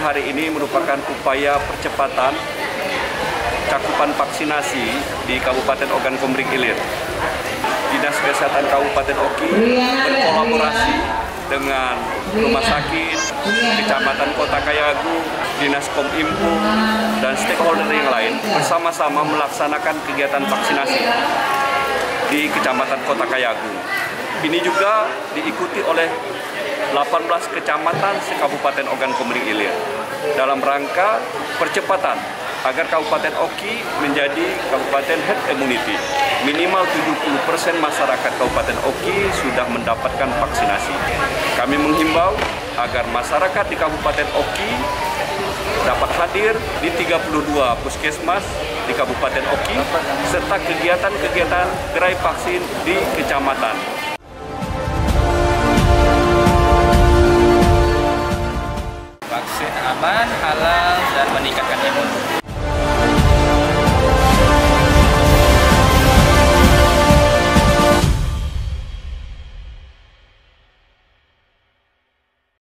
hari ini merupakan upaya percepatan cakupan vaksinasi di Kabupaten Ogan Komering Ilir. Dinas Kesehatan Kabupaten Oki berkolaborasi dengan Rumah Sakit, Kecamatan Kota Kayagung, Dinas Kominfo, dan stakeholder yang lain bersama-sama melaksanakan kegiatan vaksinasi di Kecamatan Kota Kayagung. Ini juga diikuti oleh 18 kecamatan se-Kabupaten Ogan Komering Ilir dalam rangka percepatan agar Kabupaten Oki menjadi Kabupaten Herd Immunity. Minimal 70% masyarakat Kabupaten Oki sudah mendapatkan vaksinasi. Kami menghimbau agar masyarakat di Kabupaten Oki dapat hadir di 32 puskesmas di Kabupaten Oki serta kegiatan-kegiatan gerai vaksin di kecamatan.